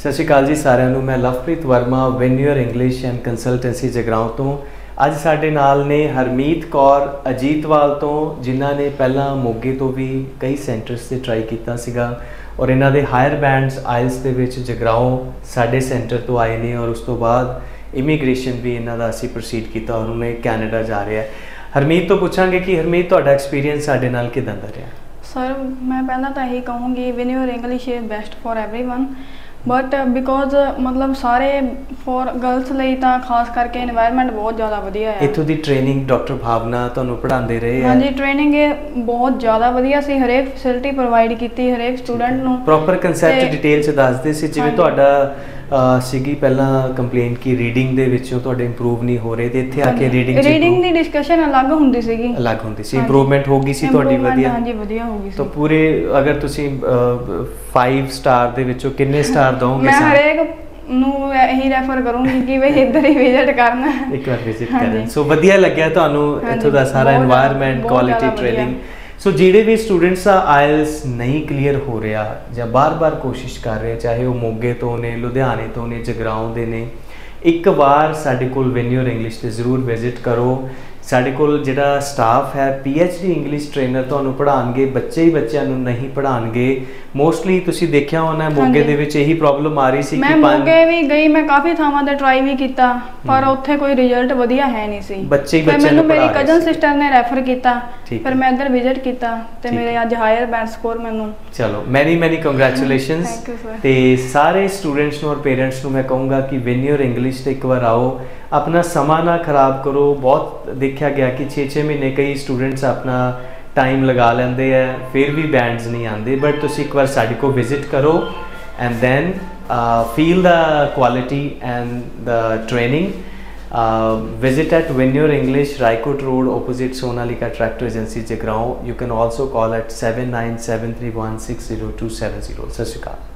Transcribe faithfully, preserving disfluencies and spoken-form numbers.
ਸਤਿ ਸ਼੍ਰੀ ਅਕਾਲ ਜੀ ਸਾਰਿਆਂ ਨੂੰ। मैं Lovepreet Verma win your English and consultancy Jagraon तो ਅੱਜ ਸਾਡੇ ਨਾਲ ਨੇ ਹਰਮੀਤ ਕੌਰ ਅਜੀਤਵਾਲ ਤੋਂ, ਜਿਨ੍ਹਾਂ ਨੇ ਪਹਿਲਾਂ ਮੋਗੇ ਤੋਂ ਵੀ ਕਈ ਸੈਂਟਰਸ ਤੇ ਟਰਾਈ ਕੀਤਾ ਸੀਗਾ ਔਰ ਇਹਨਾਂ ਦੇ ਹਾਇਰ ਬੈਂਡਸ ਆਇਲਸ ਦੇ ਵਿੱਚ ਜਗਰਾਓਂ ਸਾਡੇ ਸੈਂਟਰ ਤੋਂ ਆਏ ਨੇ ਔਰ ਉਸ ਤੋਂ ਬਾਅਦ ਇਮੀਗ੍ਰੇਸ਼ਨ ਵੀ ਇਹਨਾਂ ਦਾ ਅਸੀਂ ਪ੍ਰੋਸੀਡ ਕੀਤਾ ਔਰ ਉਹਨੇ ਕੈਨੇਡਾ ਜਾ ਰਿਹਾ। ਹਰਮੀਤ ਤੋਂ ਪੁੱਛਾਂਗੇ ਕਿ ਹਰਮੀਤ ਤੁਹਾਡਾ ਐਕਸਪੀਰੀਅੰਸ ਸਾਡੇ ਨਾਲ ਕਿਦਾਂ ਦਾ ਰਿਹਾ? ਸਰ ਮੈਂ ਪਹਿਲਾਂ ਤਾਂ ਇਹੀ ਕਹੂੰਗੀ win your English is best for everyone, but because मतलब सारे फॉर गर्ल्स ਲਈ ਤਾਂ ਖਾਸ ਕਰਕੇ এনवायरमेंट ਬਹੁਤ ਜ਼ਿਆਦਾ ਵਧੀਆ ਹੈ। ਇੱਥੋਂ ਦੀ ਟ੍ਰੇਨਿੰਗ ਡਾਕਟਰ ਭਾਵਨਾ ਤੁਹਾਨੂੰ ਪੜ੍ਹਾਉਂਦੇ ਰਹੇ? ਹਾਂਜੀ, ਟ੍ਰੇਨਿੰਗ ਇਹ ਬਹੁਤ ਜ਼ਿਆਦਾ ਵਧੀਆ ਸੀ। ਹਰੇਕ ਫੈਸਿਲਿਟੀ ਪ੍ਰੋਵਾਈਡ ਕੀਤੀ ਹਰੇਕ ਸਟੂਡੈਂਟ ਨੂੰ। ਪ੍ਰੋਪਰ ਕਨਸੈਪਟ ਡਿਟੇਲ ਚ ਦੱਸਦੇ ਸੀ, ਜਿਵੇਂ ਤੁਹਾਡਾ ਸੀਗੀ ਪਹਿਲਾਂ ਕੰਪਲੇਂਟ ਕਿ ਰੀਡਿੰਗ ਦੇ ਵਿੱਚੋਂ ਤੁਹਾਡੇ ਇੰਪਰੂਵ ਨਹੀਂ ਹੋ ਰਹੇ ਤੇ ਇੱਥੇ ਆ ਕੇ ਰੀਡਿੰਗ ਰੀਡਿੰਗ ਦੀ ਡਿਸਕਸ਼ਨ ਅਲੱਗ ਹੁੰਦੀ ਸੀਗੀ, ਅਲੱਗ ਹੁੰਦੀ ਸੀ। ਇੰਪਰੂਵਮੈਂਟ ਹੋ ਗਈ ਸੀ ਤੁਹਾਡੀ? ਵਧੀਆ, ਹਾਂਜੀ ਵਧੀਆ ਹੋ ਗਈ ਸੀ। ਤਾਂ ਪੂਰੇ ਅਗਰ ਤੁਸੀਂ ਪੰਜ ਸਟਾਰ ਦੇ ਵਿੱਚੋਂ ਕਿੰਨੇ ਸਟਾਰ ਦੋਗੇ? ਮੈਂ ਹਰੇਕ ਨੂੰ ਇਹੀ ਰੈਫਰ ਕਰੂੰਗੀ ਕਿ ਬਈ ਇੱਧਰ ਹੀ ਵਿਜ਼ਿਟ ਕਰਨਾ, ਇੱਕ ਵਾਰ ਵਿਜ਼ਿਟ ਕਰਨ। ਸੋ ਵਧੀਆ ਲੱਗਿਆ ਤੁਹਾਨੂੰ ਇੱਥੋਂ ਦਾ ਸਾਰਾ এনवायरमेंट, ਕੁਆਲਿਟੀ ਟ੍ਰੇਨਿੰਗ। ਸੋ ਜਿਹੜੇ ਵੀ ਸਟੂਡੈਂਟਸ ਆ ਆਇਲਸ ਨਹੀਂ ਕਲੀਅਰ ਹੋ ਰਿਹਾ ਜਾਂ ਬਾਰ-ਬਾਰ ਕੋਸ਼ਿਸ਼ ਕਰ ਰਹੇ, ਚਾਹੇ ਉਹ ਮੋਗੇ ਤੋਂ ਨੇ, ਲੁਧਿਆਣੇ ਤੋਂ ਨੇ, ਜਗਰਾਓਂ ਦੇ ਨੇ, ਇੱਕ ਵਾਰ ਸਾਡੇ ਕੋਲ ਵਿਨਯੋਰ ਇੰਗਲਿਸ਼ ਤੇ ਜ਼ਰੂਰ ਵਿਜ਼ਿਟ ਕਰੋ। ਸਾਡੇ ਕੋਲ ਜਿਹੜਾ ਸਟਾਫ ਹੈ P H D English trainer ਤੁਹਾਨੂੰ ਪੜ੍ਹਾਉਣਗੇ, ਬੱਚੇ ਹੀ ਬੱਚਿਆਂ ਨੂੰ ਨਹੀਂ ਪੜ੍ਹਾਉਣਗੇ। ਮੋਸਟਲੀ ਤੁਸੀਂ ਦੇਖਿਆ ਹੋਣਾ ਮੋਗੇ ਦੇ ਵਿੱਚ ਇਹੀ ਪ੍ਰੋਬਲਮ ਆ ਰਹੀ ਸੀ ਕਿ ਮੈਂ ਮੋਗੇ ਵੀ ਗਈ, ਮੈਂ ਕਾਫੀ ਥਾਵਾਂ ਤੇ ਟਰਾਈ ਵੀ ਕੀਤਾ ਪਰ ਉੱਥੇ ਕੋਈ ਰਿਜ਼ਲਟ ਵਧੀਆ ਹੈ ਨਹੀਂ ਸੀ। ਬੱਚੇ ਹੀ ਬੱਚਿਆਂ ਨੂੰ ਮੇਰੀ ਕਜ਼ਨ ਸਿਸਟਰ ਨੇ ਰੈਫਰ ਕੀਤਾ, ਫਿਰ ਮੈਂ ਇੱਧਰ ਵਿਜ਼ਿਟ ਕੀਤਾ ਤੇ ਮੇਰੇ ਅੱਜ ਹਾਇਰ ਬੈਂਡ ਸਕੋਰ ਮੈਨੂੰ। ਚਲੋ ਮੈਨੀ ਮੈਨੀ ਕੰਗ੍ਰੈਚੁਲੇਸ਼ਨਸ। ਤੇ ਸਾਰੇ ਸਟੂਡੈਂਟਸ ਨੂੰ ਔਰ ਪੇਰੈਂਟਸ ਨੂੰ ਮੈਂ ਕਹੂੰਗਾ ਕਿ ਵਿਨਯੋਰ ਇੰਗਲਿਸ਼ ਤੇ ਇੱਕ ਵਾਰ ਆਓ, अपना समा ना खराब करो। बहुत देखा गया कि छे छे महीने कई स्टूडेंट्स अपना टाइम लगा लेंदे है फिर भी बैंड्स नहीं आते, बट तुसी एक बार साडे को विजिट करो and then feel the quality and the training. Visit at win your English, Raikot road, opposite Sonalika tractor agency Jagraon. You can also call at seven nine seven three one six zero two seven zero. Sat Shri अकाल।